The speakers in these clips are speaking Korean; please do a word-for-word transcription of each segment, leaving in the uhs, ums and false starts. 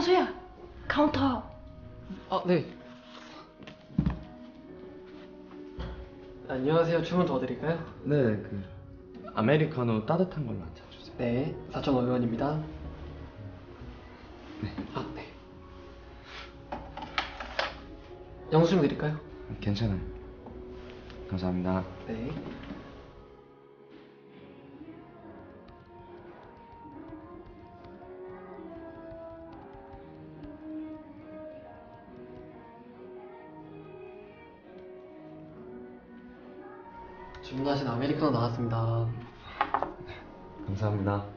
영수야, 카운터. 아, 네. 안녕하세요. 주문 도와드릴까요? 네, 그 아메리카노 따뜻한 걸로 한 잔 주세요. 네, 사천오백 원입니다. 네. 아, 네. 영수증 드릴까요? 괜찮아요. 감사합니다. 네. 주문하신 아메리카노 나왔습니다. 감사합니다.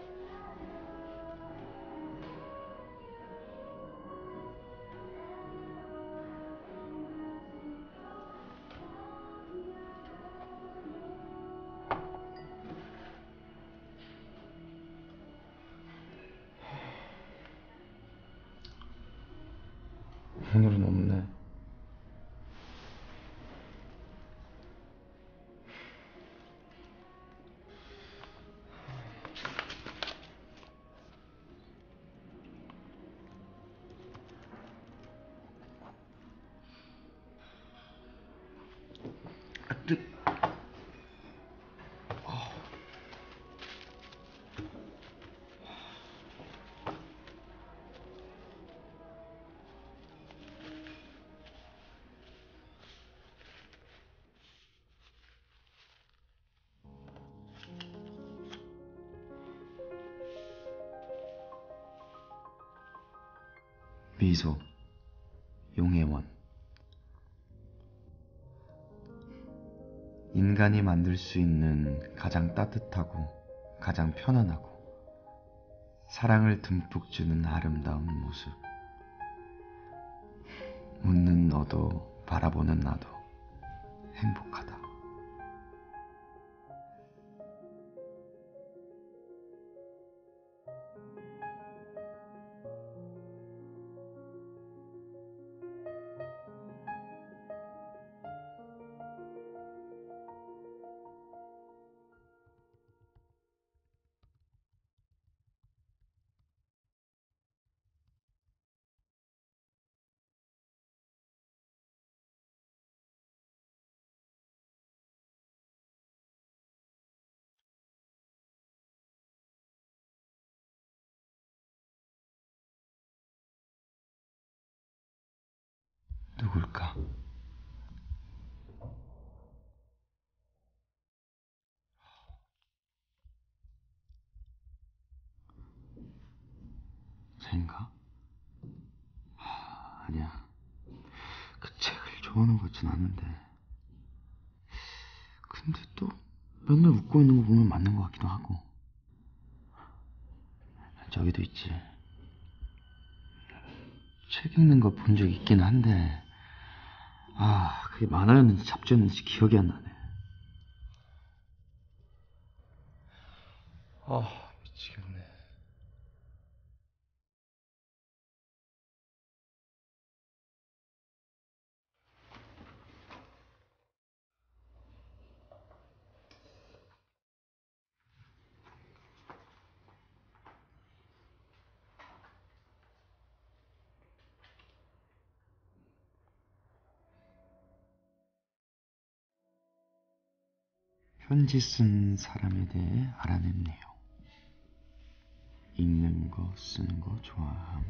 오늘은 없네. 아, 뜨... 미소, 용혜원. 인간이 만들 수 있는 가장 따뜻하고 가장 편안하고 사랑을 듬뿍 주는 아름다운 모습. 웃는 너도 바라보는 나도 행복하다. 누굴까? 쟤인가? 하, 아니야. 그 책을 좋아하는 것 같진 않은데. 근데 또 맨날 웃고 있는 거 보면 맞는 것 같기도 하고. 저기도 있지. 책 읽는 거 본 적 있긴 한데, 아, 그게 만화였는지 잡지였는지 기억이 안 나네. 아, 미치겠네. 편지 쓴 사람에 대해 알아낸 내용. 읽는 거, 쓰는 거 좋아함.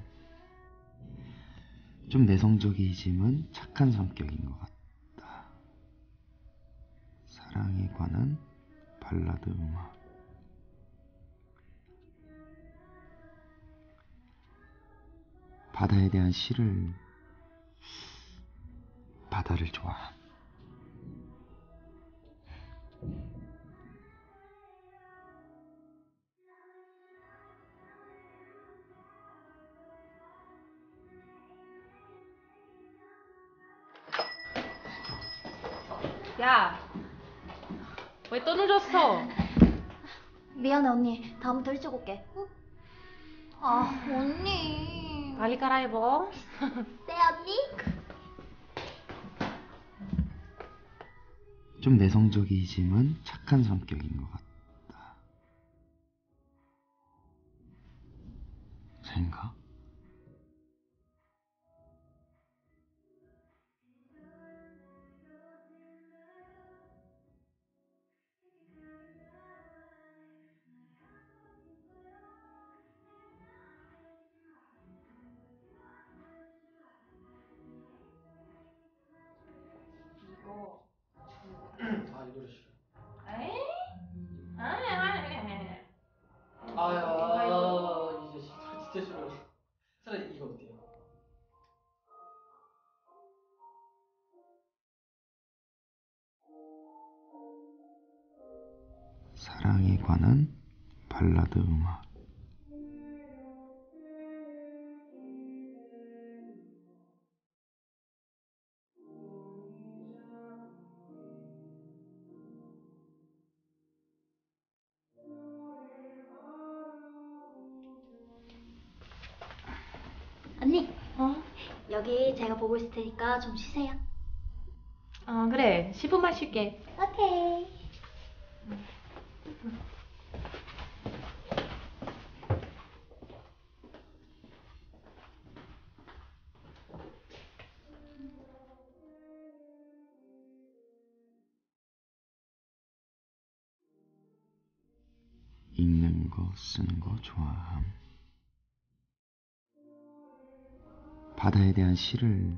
좀 내성적이지만 착한 성격인 것 같다. 사랑에 관한 발라드 음악. 바다에 대한 시를. 바다를 좋아함. 야, 왜 또 늦었어? 미안해 언니. 다음부터 일찍 올게. 응? 아 언니. 빨리 갈아입어. 네 언니. 좀 내성적이지만 착한 성격인 것 같다. 쟤인가? 관한 발라드 음악. 언니, 어? 여기 제가 보고 있을 테니까 좀 쉬세요. 어, 그래. 십 분만 쉴게. 오케이. 읽는 거, 쓰는 거 좋아함. 바다에 대한 시를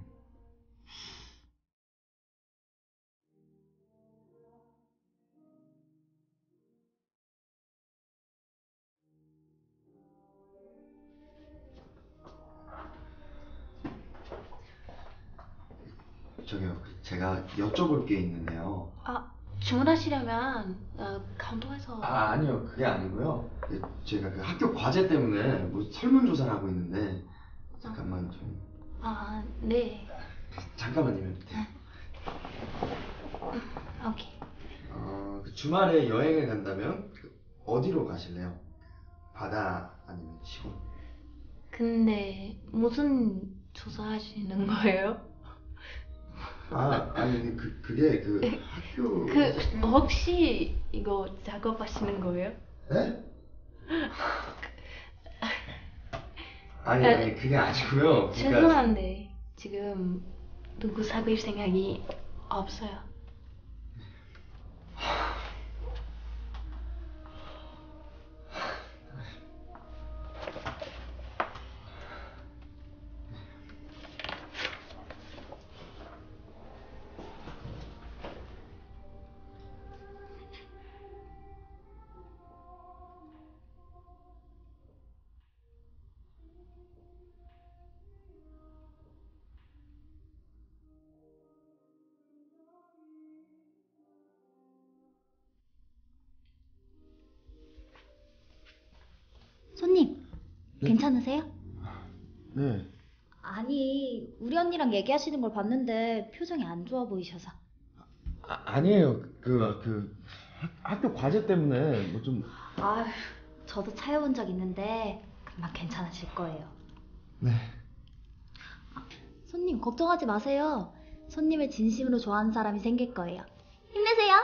저기요, 제가 여쭤볼 게 있는데요. 아, 주문하시려면 어, 카운터에서. 아, 아니요, 그게 아니고요. 그, 제가 그 학교 과제 때문에 뭐 설문조사를 하고 있는데 잠깐만 좀 아, 네. 잠깐만요. 돼요. 오케이. 어, 그 주말에 여행을 간다면 그 어디로 가실래요? 바다 아니면 시골? 근데 무슨 조사하시는 거예요? 아, 아니 그 그게 그 학교 그 혹시 이거 작업하시는 거예요? 네? 아니 아니 그게 아니고요. 그러니까 죄송한데 지금 누구 사귈 생각이 없어요. 손님, 괜찮으세요? 네. 아니, 우리 언니랑 얘기하시는 걸 봤는데 표정이 안 좋아 보이셔서. 아, 아니에요. 그, 그 학교 과제 때문에 뭐 좀. 아휴, 저도 차여본 적 있는데 금방 괜찮아질 거예요. 네. 손님, 걱정하지 마세요. 손님을 진심으로 좋아하는 사람이 생길 거예요. 힘내세요.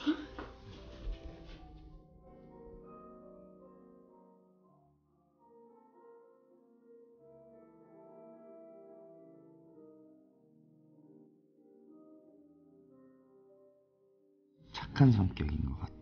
착한 성격인 것 같다.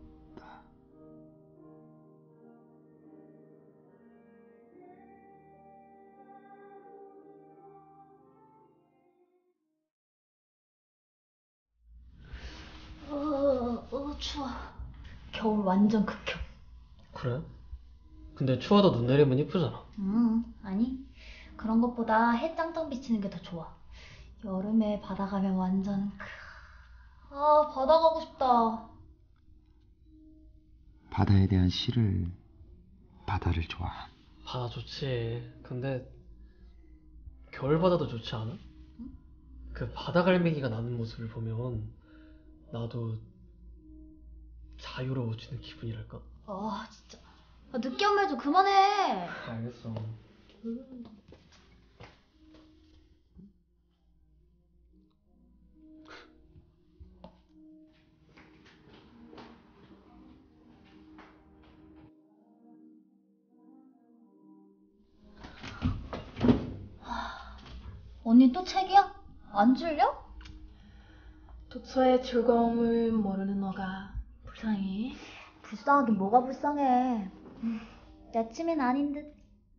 어, 어, 추워. 겨울 완전 극혐. 그래? 근데 추워도 눈 내리면 이쁘잖아. 음, 아니. 그런 것보다 해 짱짱 비치는 게 더 좋아. 여름에 바다 가면 완전 크. 아, 바다 가고 싶다. 바다에 대한 시를 바다를 좋아함. 바다 좋지. 근데 겨울바다도 좋지 않아? 그 바다갈매기가 나는 모습을 보면 나도 자유로워지는 기분이랄까? 아, 진짜. 아, 느끼한 말 좀 그만해. 알겠어. 언니 또 책이야? 안 줄려? 독서의 즐거움을 모르는 너가 불쌍해. 불쌍하긴 뭐가 불쌍해. 음, 내 취미는 아닌 듯.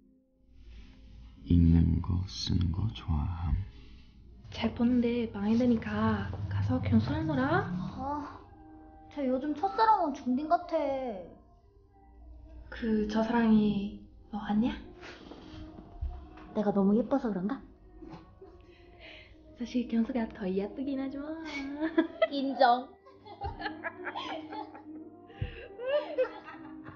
읽는 거, 쓰는 거 좋아함. 잘 보는데 방해 되니까 가서 경수랑 놀아. 아, 쟤 요즘 첫사랑은 중딩 같아. 그 저사랑이 너 아니야? 내가 너무 예뻐서 그런가? 사실 경수가 더 예쁘긴 하지만. 인정.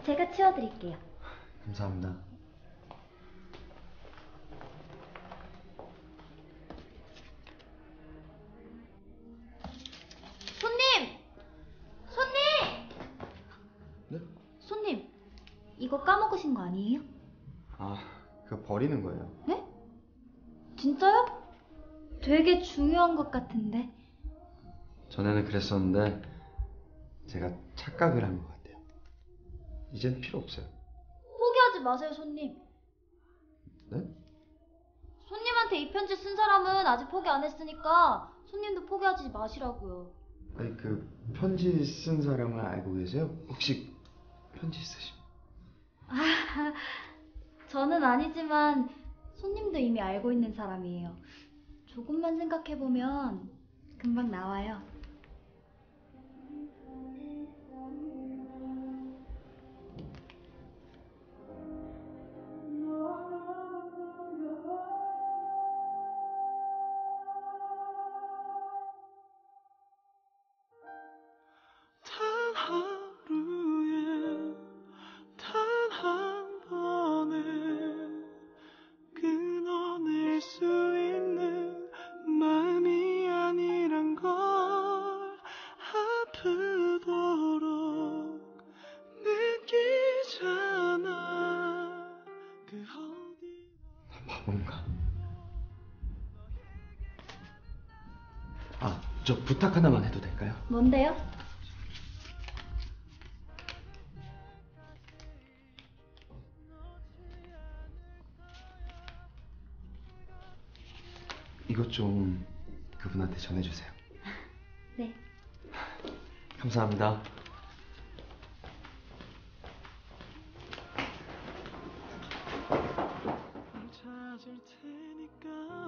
제가 치워드릴게요. 감사합니다. 손님! 손님! 네? 손님, 이거 까먹으신 거 아니에요? 아, 그거 버리는 거예요. 네? 진짜요? 되게 중요한 것 같은데. 전에는 그랬었는데 제가 착각을 한 것 같아요. 이젠 필요 없어요. 포기하지 마세요, 손님. 네? 손님한테 이 편지 쓴 사람은 아직 포기 안 했으니까 손님도 포기하지 마시라고요. 아니 그 편지 쓴 사람을 알고 계세요? 혹시 편지 쓰시? 아, 저는 아니지만 손님도 이미 알고 있는 사람이에요. 조금만 생각해보면 금방 나와요. 단 하루에 단 한 번에 끊어낼 수 있는 마음이 아니란 걸 아프도록 느끼잖아. 그 어디 바본가? 아, 저 부탁 하나만 해도 될까요? 뭔데요? 이것 좀 그분한테 전해주세요. 네. 감사합니다. 찾을 테니까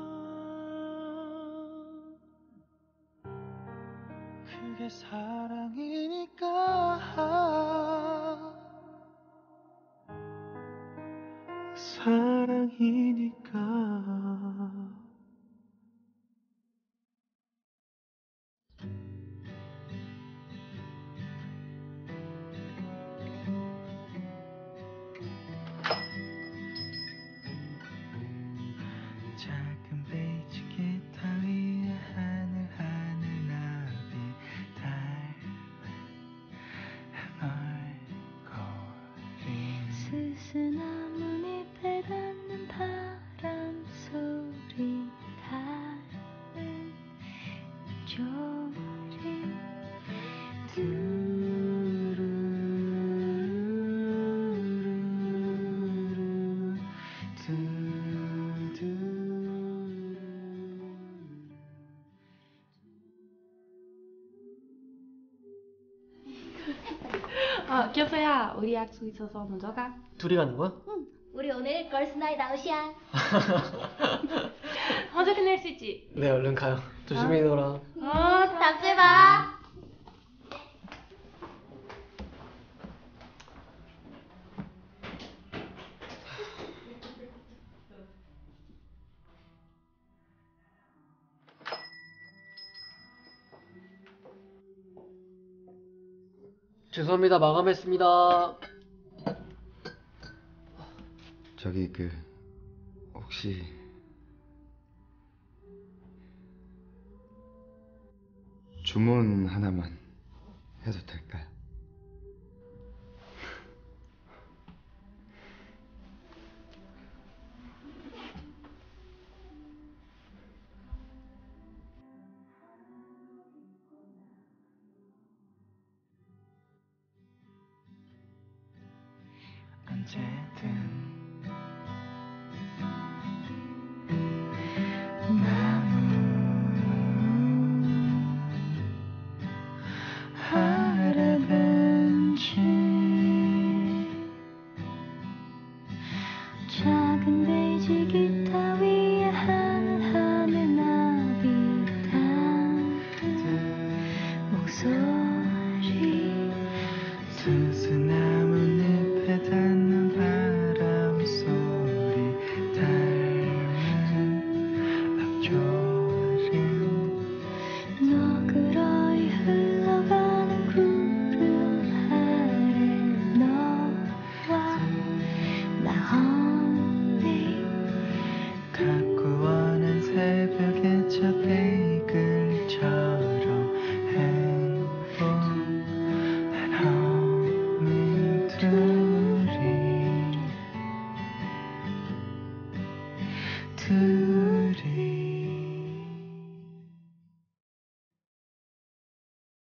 그게 사랑이니까 사랑이니까 작은 베이지 기타 위에 하늘 하늘 나비 닮은 얼굴이 스스나무 잎에 닿는 바람 소리 닿는 조림 두루루루루 두두루. 어, 기업소야, 우리 약속 있어서 먼저 가. 둘이 가는 거야? 우리 오늘 걸스나잇 아웃이야. 먼저 끝낼 수 있지? 네, 얼른 가요. 조심히 놀아. 어, 다음 주에 봐. 죄송합니다. 마감했습니다. 저기 그 혹시 주문 하나만 해도 될까요? 언제든